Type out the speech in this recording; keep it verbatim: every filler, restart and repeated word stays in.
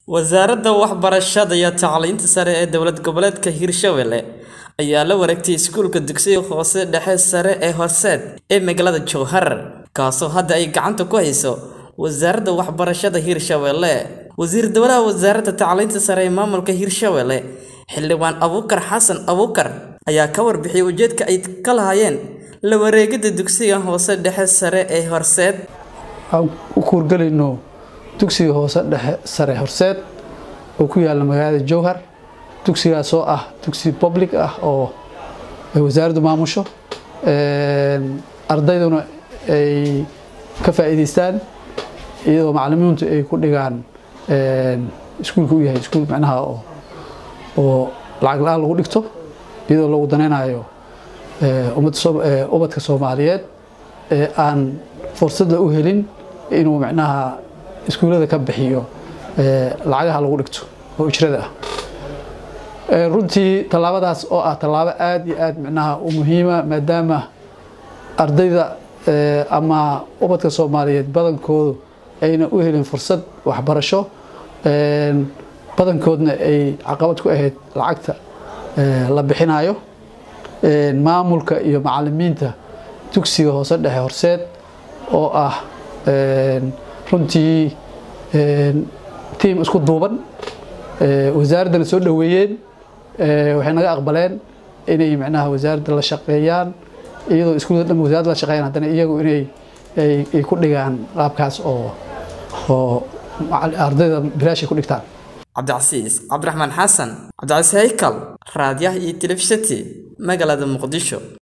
wasaaradda waxbarashada iyo tacliinta sare ee dowlad goboleedka Hirshabelle ayaa la wareegtay iskuulka dugsiga hoose dhexe sare ee Horseed ee magaalada Jowhar kaasoo hadda ay gacanta ku hayso wasaaradda waxbarashada Hirshabelle. wasiir dowlaha wasaaradda tacliinta sare ee maamulka Hirshabelle xildhibaan Abuukar Xasan Abuukar ayaa ka warbixiyay ujeedka ay ka lahaayeen la wareegida dugsiga hoose dhexe sare ee Horseed. u kuurgalayno dugsiga hoose dhexe sare Horseed oo ku yaala magaalada Jowhar. dugsigaas oo ah dugsi public ah oo wasaaraddu maamusho ee ardayduna ay ka faa'iideystaan iyadoo macallimiintu ay ku dhigaan ee iskuulku u yahay iskuul macnaha oo oo lacag la lagu dhigto iyadoo lagu danaynayo ee ummadda ubadka Soomaaliyeed ee aan fursad u helin inuu macnaha iskuulada ka bixiyo ee lacagaha lagu dhigto oo ujrada ah. runtii talaabadaas oo ah talaabo aad iyo aad macnaha u muhiima maadaama ardayda ama ubadka Soomaaliyeed badankoodu ayna u helin fursad waxbarasho ee badankoodna ay caqabad ku ahayd lacagta la bixinayo ee maamulka iyo macallimiinta dugsiga hoose dhexe Horseed oo ah ee runtii ee team isku duuban ee wasaaradda soo dhaweeyeen ee waxay naga aqbaleen inay macnaha wasaaradda la shaqeeyaan iyadoo iskuulada dhan wasaaradda la shaqeeyaan hadana iyagu inay ay ku dhigaan qaabkaas oo oo ardayda bilaash ku dhigtaan. Cabdicasiis Cabdiraxmaan Xasan Cabdicasiis Haykal raadiyaha iyo telefishinka magaalada Muqdisho.